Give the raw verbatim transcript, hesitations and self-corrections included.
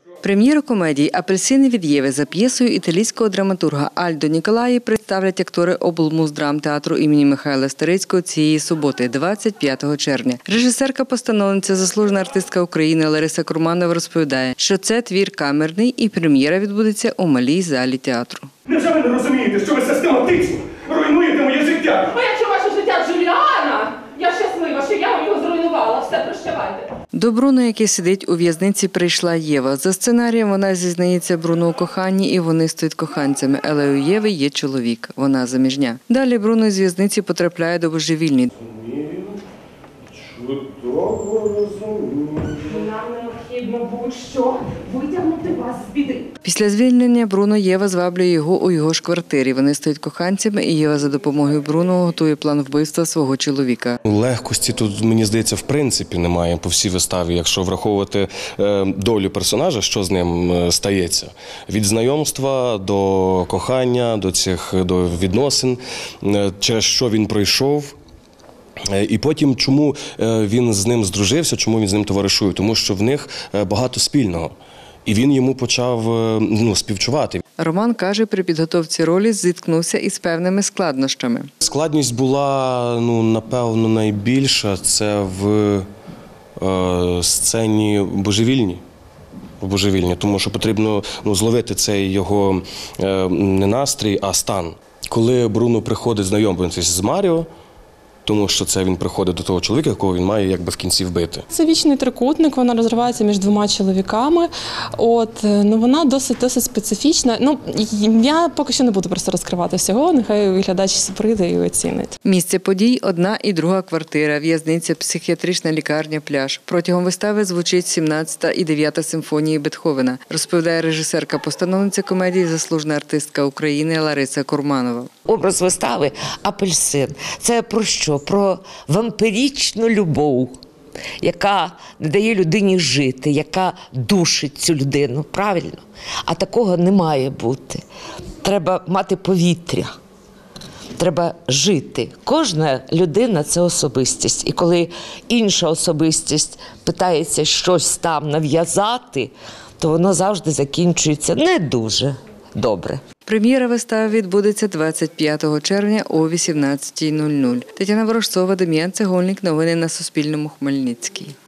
Прем'єру комедії «Апельсини від Єви» за п'єсою італійського драматурга Альдо Ніколаї представлять актори облмуздрамтеатру імені Михайла Старицького цієї суботи, двадцять п'ятого червня. Режисерка-постановниця, заслужена артистка України Лариса Курманова розповідає, що це твір камерний і прем'єра відбудеться у малій залі театру. Невже ви не розумієте, що ви систематично руйнуєте моє життя? А якщо ваше життя Джуліана, я щаслива, що я його зруйнувала. Все, прощавайте. До Бруно, який сидить у в'язниці, прийшла Єва. За сценарієм вона зізнається Бруно у коханні, і вони стають коханцями. Але у Єви є чоловік. Вона заміжня. Далі Бруно з в'язниці потрапляє до божевільні. Чудово розумію. Нам необхідно будь-що витягнути вас з біди. Після звільнення Бруно Єва зваблює його у його ж квартирі. Вони стають коханцями, і Єва за допомогою Бруно готує план вбивства свого чоловіка. Легкості тут, мені здається, в принципі немає по всій виставі, якщо враховувати долю персонажа, що з ним стається. Від знайомства до кохання, до цих до відносин, через що він пройшов. І потім, чому він з ним здружився, чому він з ним товаришує? Тому що в них багато спільного. І він йому почав ну, співчувати. Роман каже, при підготовці ролі зіткнувся із певними складнощами. Складність була, ну, напевно, найбільша. Це в е, сцені божевільні. Божевільні, тому що потрібно ну, зловити цей його е, не настрій, а стан. Коли Бруно приходить знайомитися з Маріо, тому що це він приходить до того чоловіка, якого він має якби в кінці вбити. Це вічний трикутник, вона розривається між двома чоловіками. От, ну, вона досить, досить специфічна. Ну, я поки що не буду просто розкривати всього, нехай глядач прийде і оцінить. Місце подій – одна і друга квартира, в'язниця, психіатрична лікарня, пляж. Протягом вистави звучить сімнадцята і дев'ята симфонії Бетховена, розповідає режисерка-постановниця комедії, заслужена артистка України Лариса Курманова. Образ вистави «Апельсин» – це про що? Про вампірічну любов, яка не дає людині жити, яка душить цю людину, правильно? А такого не має бути. Треба мати повітря, треба жити. Кожна людина – це особистість. І коли інша особистість питається щось там нав'язати, то воно завжди закінчується не дуже добре. Прем'єра вистави відбудеться двадцять п'ятого червня о вісімнадцятій нуль нуль. Тетяна Ворожцова, Дем'ян Цегольник. Новини на Суспільному. Хмельницький.